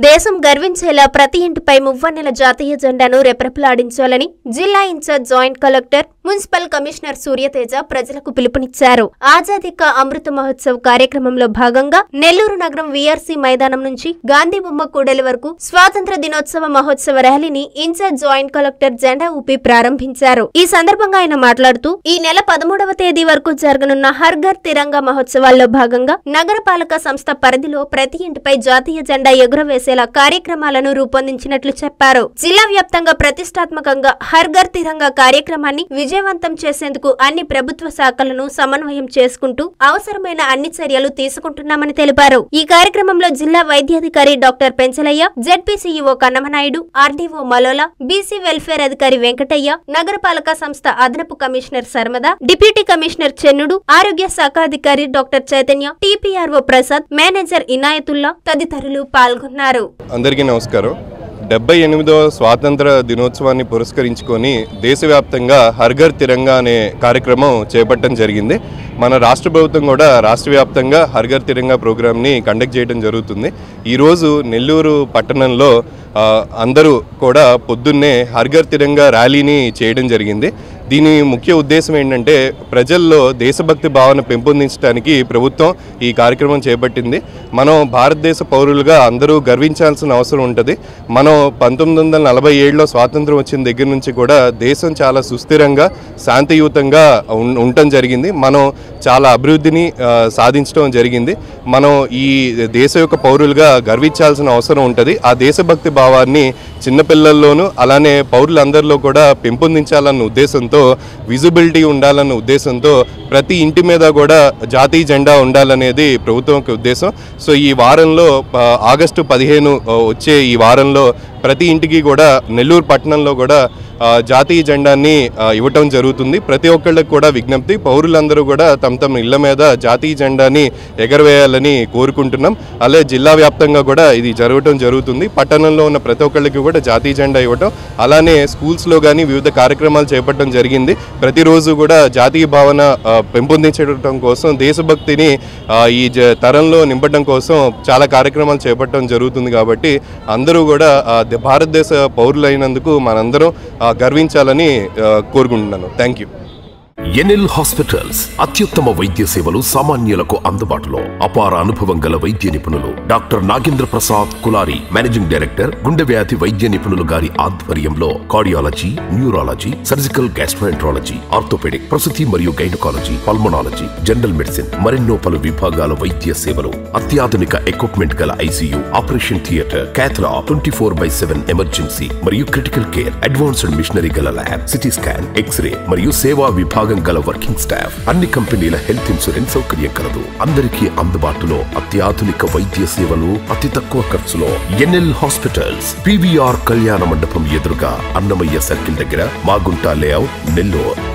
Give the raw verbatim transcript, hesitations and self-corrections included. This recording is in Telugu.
దేశం గర్వించేలా ప్రతి ఇంటిపై మువ్వన్నెల జాతీయ జెండాను రెపరెపలాడించాలని జిల్లా incharge joint collector municipal commissioner Suryateja ప్రజలకు పిలుపునిచ్చారు. ఆజాదీ కా అమృత మహోత్సవ్ కార్యక్రమంలో భాగంగా నెల్లూరు నగరం వీఆర్సీ మైదానం నుంచి గాంధీ బొమ్మ కూడలి వరకు స్వాతంత్ర దినోత్సవ మహోత్సవ ర్యాలీని ఇన్ఛార్జ్ జాయింట్ కలెక్టర్ జెండా ఊపి ప్రారంభించారు. ఈ సందర్భంగా ఆయన మాట్లాడుతూ ఈ నెల పదమూడవ తేదీ వరకు జరగనున్న హర్ ఘర్ తిరంగా మహోత్సవాల్లో భాగంగా నగరపాలక సంస్థ పరిధిలో ప్రతి ఇంటిపై జాతీయ జెండా ఎగురవేసేలా కార్యక్రమాలను రూపొందించినట్లు చెప్పారు. జిల్లా వ్యాప్తంగా ప్రతిష్టాత్మకంగా హర్ ఘర్ తిరంగా కార్యక్రమాన్ని విజయవంతం చేసేందుకు అన్ని ప్రభుత్వ శాఖలను సమన్వయం చేసుకుంటూ అవసరమైన అన్ని చర్యలు తీసుకుంటున్నామని తెలిపారు. ఈ కార్యక్రమంలో జిల్లా వైద్యాధికారి doctor Penchalaiah, ZP CEO Kannamanaidu, RDO Malola, BC welfare అధికారి వెంకటయ్య, నగరపాలక సంస్థ అదనపు commissioner Sharmada, deputy commissioner Chennudu, ఆరోగ్య శాఖ అధికారి doctor Chaitanya, TPRO Prasad, manager Inayatullah తదితరులు పాల్గొన్నారు. అందరికీ నమస్కారం. డెబ్బై ఎనిమిదవ స్వాతంత్ర దినోత్సవాన్ని పురస్కరించుకొని దేశవ్యాప్తంగా హర్ ఘర్ తిరంగా అనే కార్యక్రమం చేపట్టడం జరిగింది. మన రాష్ట్ర ప్రభుత్వం కూడా రాష్ట్ర వ్యాప్తంగా హర్ ఘర్ తిరంగా ప్రోగ్రామ్ని కండక్ట్ చేయడం జరుగుతుంది. ఈరోజు నెల్లూరు పట్టణంలో అందరూ కూడా పొద్దున్నే హర్ ఘర్ తిరంగా ర్యాలీని చేయడం జరిగింది. దీని ముఖ్య ఉద్దేశం ఏంటంటే ప్రజల్లో దేశభక్తి భావన పెంపొందించడానికి ప్రభుత్వం ఈ కార్యక్రమం చేపట్టింది. మనం భారతదేశ పౌరులుగా అందరూ గర్వించాల్సిన అవసరం ఉంటుంది. మనం పంతొమ్మిది వందల నలభై ఏడులో స్వాతంత్రం వచ్చిన దగ్గర నుంచి కూడా దేశం చాలా సుస్థిరంగా శాంతియుతంగా ఉండటం జరిగింది. మనం చాలా అభివృద్ధిని సాధించడం జరిగింది. మనం ఈ దేశ యొక్క పౌరులుగా గర్వించాల్సిన అవసరం ఉంటుంది. ఆ దేశభక్తి భావాన్ని చిన్నపిల్లల్లోనూ అలానే పౌరులందరిలో కూడా పెంపొందించాలన్న ఉద్దేశంతో, విజిబిలిటీ ఉండాలన్న ఉద్దేశంతో ప్రతి ఇంటి మీద కూడా జాతీయ జెండా ఉండాలనేది ప్రభుత్వం యొక్క ఉద్దేశం. సో ఈ వారంలో ఆగస్టు పదిహేను వచ్చే ఈ వారంలో ప్రతి ఇంటికి కూడా నెల్లూరు పట్టణంలో కూడా జాతీయ జెండాన్ని ఇవ్వటం జరుగుతుంది. ప్రతి ఒక్కళ్ళకి కూడా విజ్ఞప్తి, పౌరులందరూ కూడా తమ తమ ఇళ్ల మీద జాతీయ జెండాని ఎగరవేయాలని కోరుకుంటున్నాం. అలాగే జిల్లా వ్యాప్తంగా కూడా ఇది జరగటం జరుగుతుంది. పట్టణంలో ఉన్న ప్రతి ఒక్కళ్ళకి కూడా జాతీయ జెండా ఇవ్వటం, అలానే స్కూల్స్లో కానీ వివిధ కార్యక్రమాలు చేపట్టడం జరిగింది. ప్రతిరోజు కూడా జాతీయ భావన పెంపొందించడం కోసం, దేశభక్తిని ఈ తరంలో నింపడం కోసం చాలా కార్యక్రమాలు చేపట్టడం జరుగుతుంది. కాబట్టి అందరూ కూడా భారతదేశ పౌరులైనందుకు మనందరం గర్వించాలని కోరుకుంటున్నాను. Thank you. ఎన్ఎల్ హాస్పిటల్స్ అత్యుత్తమ వైద్య సేవలు సామాన్యులకు అందుబాటులో. అపార అనుభవం గల వైద్య నిపుణులు doctor Nagendra Prasad Kulari, managing director, గుండె వ్యాధి వైద్య నిపుణులు గారి ఆధ్వర్యంలో cardiology, neurology, surgical gastroenterology, orthopaedic, ప్రసూతి మరియు గైనకాలజీ, పల్మనాలజీ, జనరల్ మెడిసిన్ మరెన్నో పలు విభాగాల వైద్య సేవలు. అత్యాధునిక ఎక్విప్మెంట్ గల ICU, operation theatre, cath lab, twenty four by seven emergency మరియు క్రిటికల్ కేర్, అడ్వాన్స్డ్ మిషనరీ గల ల్యాబ్, సిటీ స్కాన్, ఎక్స్రే మరియు సేవా విభాగం గల వర్కింగ్ స్టాఫ్. అన్ని కంపెనీల హెల్త్ ఇన్సూరెన్స్ సౌకర్యం కలదు. అందరికీ అందుబాటులో అత్యాధునిక వైద్య సేవలు అతి తక్కువ ఖర్చులో. ఎన్ఎల్ హాస్పిటల్స్, పీవీఆర్ కళ్యాణ మండపం ఎదురుగా, అన్నమయ్య సర్కిల్ దగ్గర, మాగుంట లేఅవుట్, నెల్లూరు.